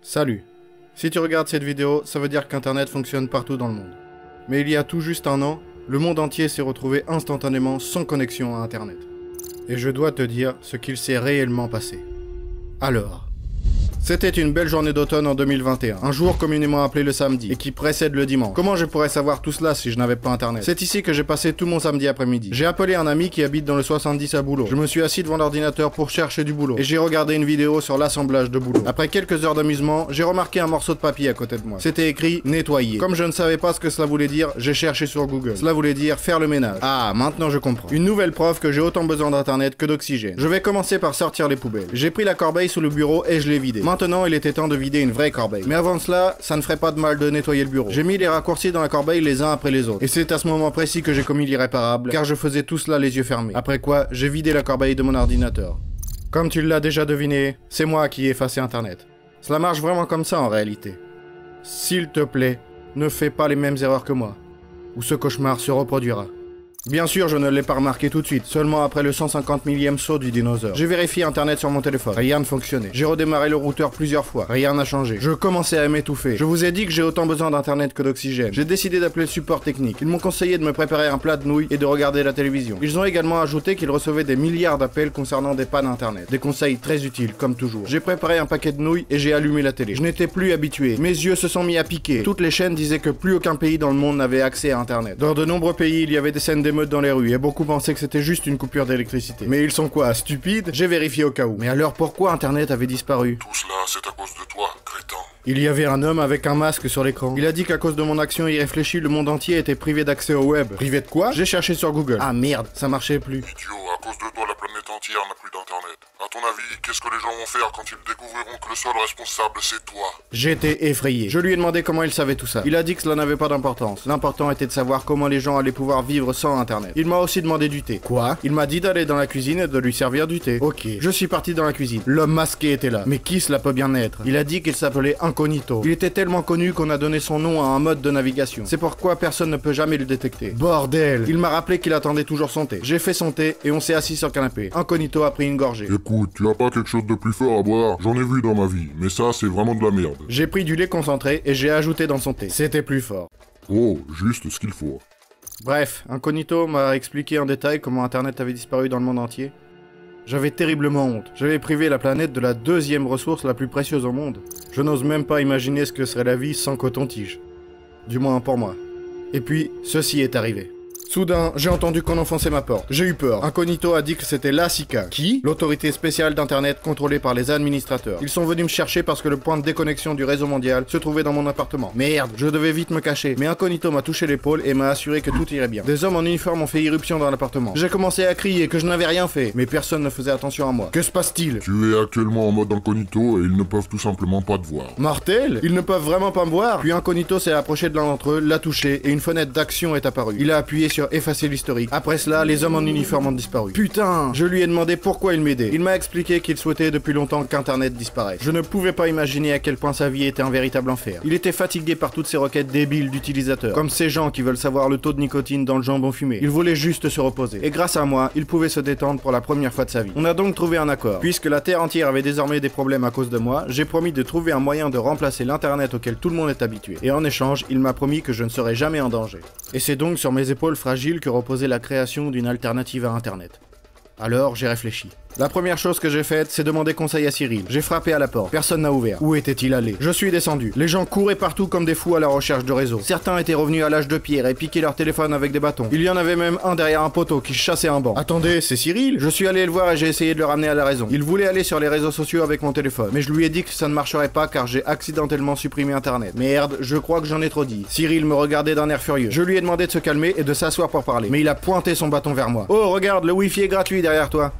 Salut. Si tu regardes cette vidéo, ça veut dire qu'Internet fonctionne partout dans le monde. Mais il y a tout juste un an, le monde entier s'est retrouvé instantanément sans connexion à Internet. Et je dois te dire ce qu'il s'est réellement passé. Alors... C'était une belle journée d'automne en 2021, un jour communément appelé le samedi, et qui précède le dimanche. Comment je pourrais savoir tout cela si je n'avais pas internet? C'est ici que j'ai passé tout mon samedi après-midi. J'ai appelé un ami qui habite dans le 70 à Boulot. Je me suis assis devant l'ordinateur pour chercher du boulot, et j'ai regardé une vidéo sur l'assemblage de boulot. Après quelques heures d'amusement, j'ai remarqué un morceau de papier à côté de moi. C'était écrit « nettoyer ». Comme je ne savais pas ce que cela voulait dire, j'ai cherché sur Google. Cela voulait dire « faire le ménage ». Ah, maintenant je comprends. Une nouvelle preuve que j'ai autant besoin d'internet que d'oxygène. Je vais commencer par sortir les poubelles. J'ai pris la corbeille sous le bureau et je l'ai vidée. Maintenant, il était temps de vider une vraie corbeille. Mais avant cela, ça ne ferait pas de mal de nettoyer le bureau. J'ai mis les raccourcis dans la corbeille les uns après les autres. Et c'est à ce moment précis que j'ai commis l'irréparable, car je faisais tout cela les yeux fermés. Après quoi, j'ai vidé la corbeille de mon ordinateur. Comme tu l'as déjà deviné, c'est moi qui ai effacé Internet. Cela marche vraiment comme ça en réalité. S'il te plaît, ne fais pas les mêmes erreurs que moi, ou ce cauchemar se reproduira. Bien sûr, je ne l'ai pas remarqué tout de suite, seulement après le 150 millième saut du dinosaure. J'ai vérifié Internet sur mon téléphone, rien ne fonctionnait. J'ai redémarré le routeur plusieurs fois, rien n'a changé. Je commençais à m'étouffer. Je vous ai dit que j'ai autant besoin d'Internet que d'oxygène. J'ai décidé d'appeler le support technique. Ils m'ont conseillé de me préparer un plat de nouilles et de regarder la télévision. Ils ont également ajouté qu'ils recevaient des milliards d'appels concernant des pannes Internet. Des conseils très utiles, comme toujours. J'ai préparé un paquet de nouilles et j'ai allumé la télé. Je n'étais plus habitué. Mes yeux se sont mis à piquer. Toutes les chaînes disaient que plus aucun pays dans le monde n'avait accès à Internet. Dans de nombreux pays, il y avait des scènes d'émeutes dans les rues et beaucoup pensaient que c'était juste une coupure d'électricité. Mais ils sont quoi, stupides? J'ai vérifié au cas où. Mais alors pourquoi Internet avait disparu? Tout cela, c'est à cause de toi, crétin. Il y avait un homme avec un masque sur l'écran. Il a dit qu'à cause de mon action irréfléchie, le monde entier était privé d'accès au web. Privé de quoi? J'ai cherché sur Google. Ah merde, ça marchait plus. Idiot, à cause de toi, la planète entière n'a plus d'internet. À ton avis, qu'est-ce que les gens vont faire quand ils découvriront que le seul responsable, c'est toi? J'étais effrayé. Je lui ai demandé comment il savait tout ça. Il a dit que cela n'avait pas d'importance. L'important était de savoir comment les gens allaient pouvoir vivre sans Internet. Il m'a aussi demandé du thé. Quoi? Il m'a dit d'aller dans la cuisine et de lui servir du thé. Ok. Je suis parti dans la cuisine. L'homme masqué était là. Mais qui cela peut bien être? Il a dit qu'il s'appelait Incognito. Il était tellement connu qu'on a donné son nom à un mode de navigation. C'est pourquoi personne ne peut jamais le détecter. Bordel! Il m'a rappelé qu'il attendait toujours son thé. J'ai fait son thé et on s'est assis sur le canapé. Incognito a pris une gorgée. Écoute, tu as pas quelque chose de plus fort à boire? J'en ai vu dans ma vie, mais ça, c'est vraiment de la merde. J'ai pris du lait concentré et j'ai ajouté dans son thé. C'était plus fort. Oh, juste ce qu'il faut. Bref, Incognito m'a expliqué en détail comment Internet avait disparu dans le monde entier. J'avais terriblement honte. J'avais privé la planète de la deuxième ressource la plus précieuse au monde. Je n'ose même pas imaginer ce que serait la vie sans coton-tige. Du moins pour moi. Et puis, ceci est arrivé. Soudain, j'ai entendu qu'on enfonçait ma porte. J'ai eu peur. Incognito a dit que c'était la SICA. Qui? L'autorité spéciale d'Internet contrôlée par les administrateurs. Ils sont venus me chercher parce que le point de déconnexion du réseau mondial se trouvait dans mon appartement. Merde, je devais vite me cacher. Mais Incognito m'a touché l'épaule et m'a assuré que tout irait bien. Des hommes en uniforme ont fait irruption dans l'appartement. J'ai commencé à crier que je n'avais rien fait, mais personne ne faisait attention à moi. Que se passe-t-il? Tu es actuellement en mode incognito et ils ne peuvent tout simplement pas te voir. Mortel? Ils ne peuvent vraiment pas me voir? Puis Incognito s'est approché de l'un d'entre eux, l'a touché et une fenêtre d'action est apparue. Il a appuyé sur effacer l'historique. Après cela, les hommes en uniforme ont disparu. Putain! Je lui ai demandé pourquoi il m'aidait. Il m'a expliqué qu'il souhaitait depuis longtemps qu'Internet disparaisse. Je ne pouvais pas imaginer à quel point sa vie était un véritable enfer. Il était fatigué par toutes ces requêtes débiles d'utilisateurs, comme ces gens qui veulent savoir le taux de nicotine dans le jambon fumé. Il voulait juste se reposer. Et grâce à moi, il pouvait se détendre pour la première fois de sa vie. On a donc trouvé un accord. Puisque la Terre entière avait désormais des problèmes à cause de moi, j'ai promis de trouver un moyen de remplacer l'Internet auquel tout le monde est habitué. Et en échange, il m'a promis que je ne serais jamais en danger. Et c'est donc sur mes épaules fragiles que reposait la création d'une alternative à Internet. Alors, j'ai réfléchi. La première chose que j'ai faite, c'est demander conseil à Cyril. J'ai frappé à la porte. Personne n'a ouvert. Où était-il allé? Je suis descendu. Les gens couraient partout comme des fous à la recherche de réseau. Certains étaient revenus à l'âge de pierre et piquaient leur téléphone avec des bâtons. Il y en avait même un derrière un poteau qui chassait un banc. Attendez, c'est Cyril? Je suis allé le voir et j'ai essayé de le ramener à la raison. Il voulait aller sur les réseaux sociaux avec mon téléphone. Mais je lui ai dit que ça ne marcherait pas car j'ai accidentellement supprimé Internet. Merde, je crois que j'en ai trop dit. Cyril me regardait d'un air furieux. Je lui ai demandé de se calmer et de s'asseoir pour parler. Mais il a pointé son bâton vers moi. Oh, regarde, le wifi est gratuit derrière toi.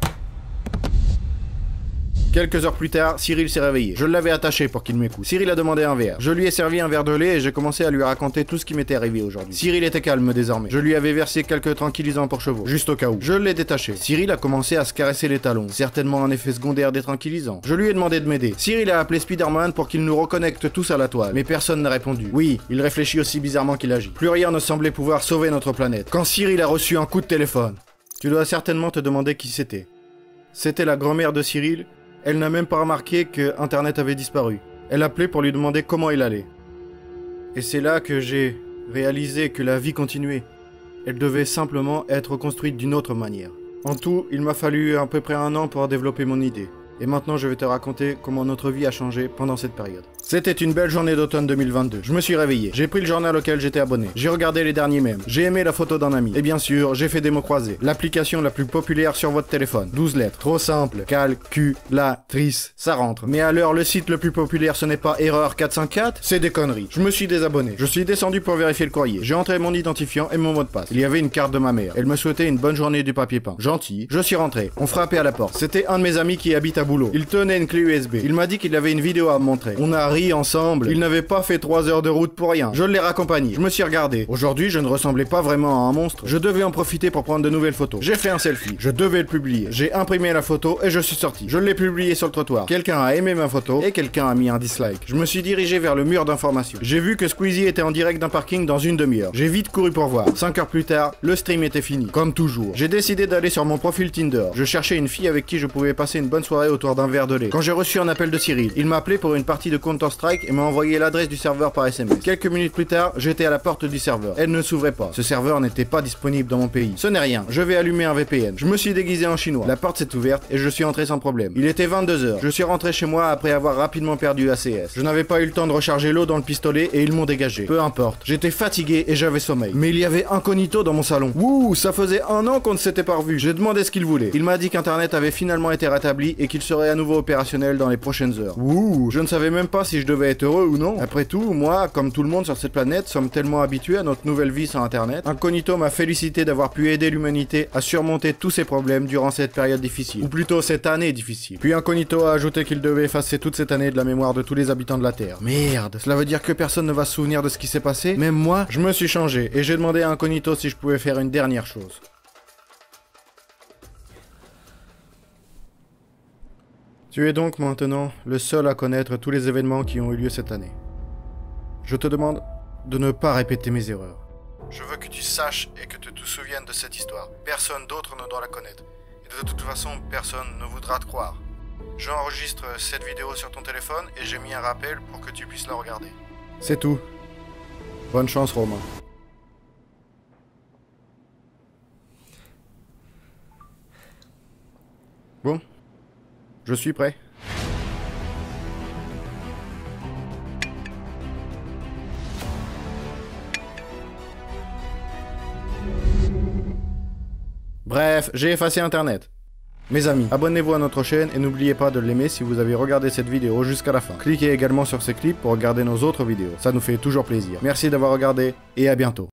Quelques heures plus tard, Cyril s'est réveillé. Je l'avais attaché pour qu'il m'écoute. Cyril a demandé un verre. Je lui ai servi un verre de lait et j'ai commencé à lui raconter tout ce qui m'était arrivé aujourd'hui. Cyril était calme désormais. Je lui avais versé quelques tranquillisants pour chevaux, juste au cas où. Je l'ai détaché. Cyril a commencé à se caresser les talons. Certainement un effet secondaire des tranquillisants. Je lui ai demandé de m'aider. Cyril a appelé Spider-Man pour qu'il nous reconnecte tous à la toile. Mais personne n'a répondu. Oui, il réfléchit aussi bizarrement qu'il agit. Plus rien ne semblait pouvoir sauver notre planète. Quand Cyril a reçu un coup de téléphone. Tu dois certainement te demander qui c'était. C'était la grand-mère de Cyril. Elle n'a même pas remarqué que Internet avait disparu. Elle appelait pour lui demander comment il allait. Et c'est là que j'ai réalisé que la vie continuait. Elle devait simplement être construite d'une autre manière. En tout, il m'a fallu à peu près 1 an pour développer mon idée. Et maintenant, je vais te raconter comment notre vie a changé pendant cette période. C'était une belle journée d'automne 2022. Je me suis réveillé. J'ai pris le journal auquel j'étais abonné. J'ai regardé les derniers mèmes. J'ai aimé la photo d'un ami. Et bien sûr, j'ai fait des mots croisés. L'application la plus populaire sur votre téléphone. 12 lettres. Trop simple. Calculatrice. Ça rentre. Mais à l'heure, le site le plus populaire, ce n'est pas Erreur 404. C'est des conneries. Je me suis désabonné. Je suis descendu pour vérifier le courrier. J'ai entré mon identifiant et mon mot de passe. Il y avait une carte de ma mère. Elle me souhaitait une bonne journée du papier peint. Gentil. Je suis rentré. On frappait à la porte. C'était un de mes amis qui habite à Boulot. Il tenait une clé USB. Il m'a dit qu'il avait une vidéo à me montrer. On a ri ensemble. Il n'avait pas fait 3 heures de route pour rien. Je l'ai raccompagné. Je me suis regardé. Aujourd'hui, je ne ressemblais pas vraiment à un monstre. Je devais en profiter pour prendre de nouvelles photos. J'ai fait un selfie. Je devais le publier. J'ai imprimé la photo et je suis sorti. Je l'ai publié sur le trottoir. Quelqu'un a aimé ma photo et quelqu'un a mis un dislike. Je me suis dirigé vers le mur d'information. J'ai vu que Squeezie était en direct d'un parking dans une demi-heure. J'ai vite couru pour voir. 5 heures plus tard, le stream était fini. Comme toujours. J'ai décidé d'aller sur mon profil Tinder. Je cherchais une fille avec qui je pouvais passer une bonne soirée autour d'un verre de lait. Quand j'ai reçu un appel de Cyril, il m'a appelé pour une partie de Counter-Strike et m'a envoyé l'adresse du serveur par SMS. Quelques minutes plus tard, j'étais à la porte du serveur. Elle ne s'ouvrait pas. Ce serveur n'était pas disponible dans mon pays. Ce n'est rien. Je vais allumer un VPN. Je me suis déguisé en chinois. La porte s'est ouverte et je suis entré sans problème. Il était 22h. Je suis rentré chez moi après avoir rapidement perdu ACS. Je n'avais pas eu le temps de recharger l'eau dans le pistolet et ils m'ont dégagé. Peu importe. J'étais fatigué et j'avais sommeil. Mais il y avait Incognito dans mon salon. Wouh, ça faisait 1 an qu'on ne s'était pas revu. J'ai demandé ce qu'il voulait. Il m'a dit qu'Internet avait finalement été rétabli et qu'il serait à nouveau opérationnel dans les prochaines heures. Wouh, je ne savais même pas si je devais être heureux ou non. Après tout, moi, comme tout le monde sur cette planète, sommes tellement habitués à notre nouvelle vie sur Internet. Incognito m'a félicité d'avoir pu aider l'humanité à surmonter tous ses problèmes durant cette période difficile. Ou plutôt cette année difficile. Puis Incognito a ajouté qu'il devait effacer toute cette année de la mémoire de tous les habitants de la Terre. Merde, cela veut dire que personne ne va se souvenir de ce qui s'est passé? Même moi, je me suis changé et j'ai demandé à Incognito si je pouvais faire une dernière chose. Tu es donc maintenant le seul à connaître tous les événements qui ont eu lieu cette année. Je te demande de ne pas répéter mes erreurs. Je veux que tu saches et que tu te souviennes de cette histoire. Personne d'autre ne doit la connaître. Et de toute façon, personne ne voudra te croire. J'enregistre cette vidéo sur ton téléphone et j'ai mis un rappel pour que tu puisses la regarder. C'est tout. Bonne chance, Romain. Bon, je suis prêt. Bref, j'ai effacé Internet. Mes amis, abonnez-vous à notre chaîne et n'oubliez pas de l'aimer si vous avez regardé cette vidéo jusqu'à la fin. Cliquez également sur ce clip pour regarder nos autres vidéos, ça nous fait toujours plaisir. Merci d'avoir regardé et à bientôt.